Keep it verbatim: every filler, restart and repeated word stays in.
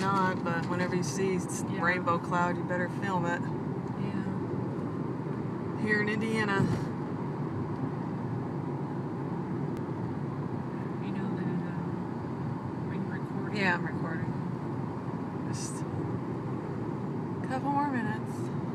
not, but whenever you see Yeah. rainbow cloud, you better film it. Yeah. Here in Indiana. You know that, uh, are you recording? Yeah, I'm recording. Just a couple more minutes.